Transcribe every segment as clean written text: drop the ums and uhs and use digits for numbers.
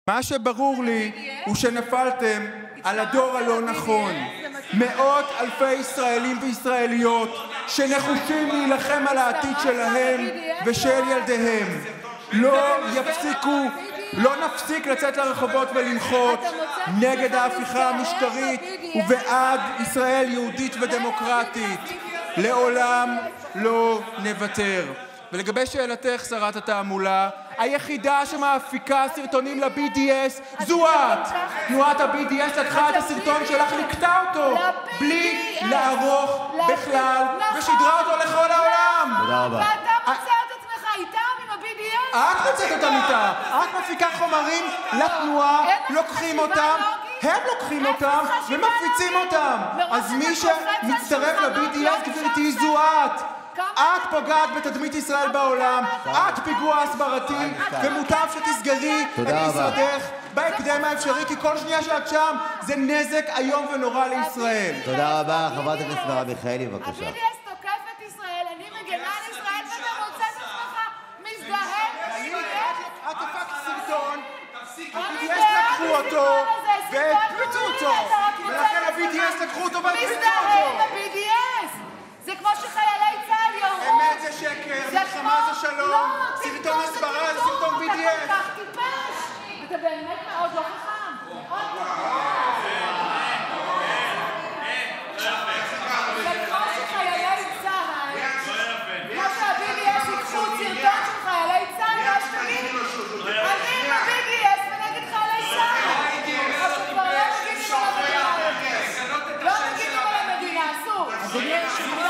מה שברור לי הוא שנפלתם על הדור הלא נכון. מאות אלפי ישראלים וישראליות שנחושים להילחם על העתיד שלהם ושל ילדיהם לא נפסיק לצאת לרחובות ולמחות נגד ההפיכה המשטרית ובעד ישראל יהודית ודמוקרטית. לעולם לא נוותר. ולגבי שאלתך, שרת התעמולה, היחידה שמאפיקה סרטונים ל-BDS זו את. תנועת ה-BDS לקחה את הסרטון שלך, לקטע אותו בלי לערוך בכלל ושידרה אותו לכל העולם. תודה רבה. ואתה מוצא את עצמך איתם עם ה-BDS? את מוצאת אותם איתה. את מפיקה חומרים לתנועה, לוקחים אותם, הם לוקחים אותם ומפיצים אותם. אז מי שמצטרף ל-BDS, גברתי, זו את. את פוגעת בתדמית ישראל בעולם, את פיגוע הסברתי, ומוטב שתסגרי את משרדך בהקדם האפשרי, כי כל שנייה שאת שם זה נזק איום ונורא לישראל. תודה רבה, חברת הכנסת מרב מיכאלי, בבקשה. ה-BDS תוקף את ישראל, אני מגנה על ישראל, ואתה מוצא את עצמך מזדהה ב-BDS? את הפקת סרטון, ה-BDS לקחו אותו והקפיצו אותו, ולכן ה-BDS לקחו אותו והקפיצו מזדהה אותו. ב-BDS! זה כמו שחיילי צה"ל יורו. אמת זה שקר, מלחמה זה שלום, סרטון הסברה זה סרטון BDS. אתה כל כך טיפש. אתה באמת מאוד לא חכם. מאוד לא חכם. זה כמו שחיילי צה"ל, כמו שה-BDS ייקחו סרטון של חיילי צה"ל, ואז תגיד, אני עם ה-BDS ונגד חיילי צה"ל. או שכבר לא מגינים על המדינה. לא מגינים על המדינה, אסור. אדוני היושב-ראש,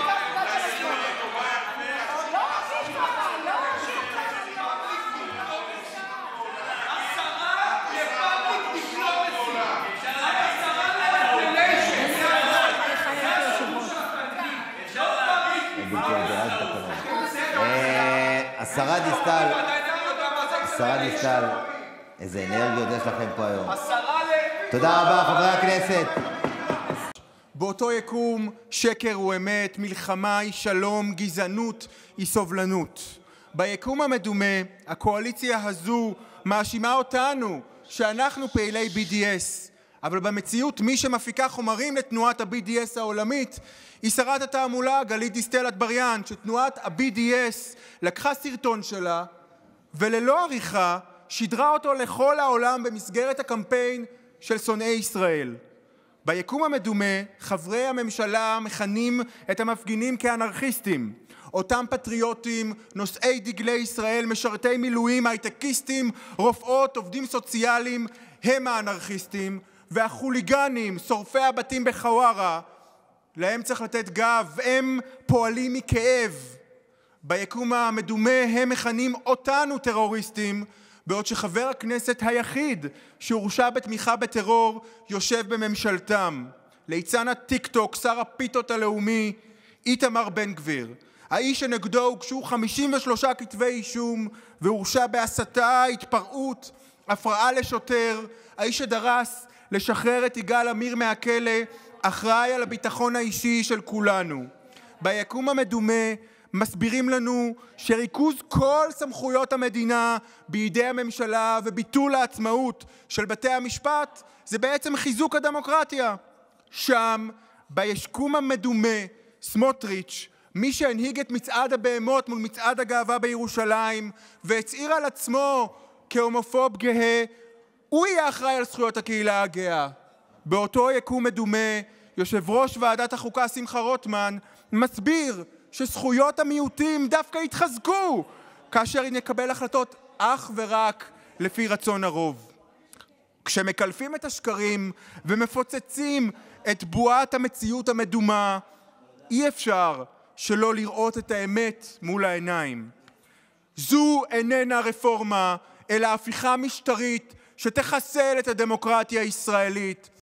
השרה דיסטל, איזה אנרגיות יש לכם פה היום. תודה רבה, חברי הכנסת. באותו יקום שקר הוא אמת, מלחמה היא שלום, גזענות היא סובלנות. ביקום המדומה, הקואליציה הזו מאשימה אותנו שאנחנו פעילי BDS, אבל במציאות מי שמפיקה חומרים לתנועת ה-BDS העולמית היא שרת התעמולה גלית דיסטל אטבריאן, שתנועת ה-BDS לקחה סרטון שלה וללא עריכה שידרה אותו לכל העולם במסגרת הקמפיין של שונאי ישראל. ביקום המדומה, חברי הממשלה מכנים את המפגינים כאנרכיסטים. אותם פטריוטים, נושאי דגלי ישראל, משרתי מילואים, הייטקיסטים, רופאות, עובדים סוציאליים, הם האנרכיסטים, והחוליגנים, שורפי הבתים בחווארה, להם צריך לתת גב, הם פועלים מכאב. ביקום המדומה הם מכנים אותנו טרוריסטים, בעוד שחבר הכנסת היחיד שהורשע בתמיכה בטרור יושב בממשלתם. ליצן הטיקטוק, שר הפיתות הלאומי, איתמר בן גביר. האיש שנגדו הוגשו 53 כתבי אישום והורשע בהסתה, התפרעות, הפרעה לשוטר. האיש שדרס לשחרר את יגאל עמיר מהכלא, אחראי על הביטחון האישי של כולנו. ביקום המדומה מסבירים לנו שריכוז כל סמכויות המדינה בידי הממשלה וביטול העצמאות של בתי המשפט זה בעצם חיזוק הדמוקרטיה. שם, ביקום המדומה, סמוטריץ', מי שהנהיג את מצעד הבהמות מול מצעד הגאווה בירושלים והצהיר על עצמו כהומופוב גאה, הוא יהיה אחראי על זכויות הקהילה הגאה. באותו יקום מדומה, יושב ראש ועדת החוקה שמחה רוטמן מסביר שזכויות המיעוטים דווקא יתחזקו כאשר נקבל החלטות אך ורק לפי רצון הרוב. כשמקלפים את השקרים ומפוצצים את בועת המציאות המדומה, אי אפשר שלא לראות את האמת מול העיניים. זו איננה רפורמה, אלא הפיכה משטרית שתחסל את הדמוקרטיה הישראלית.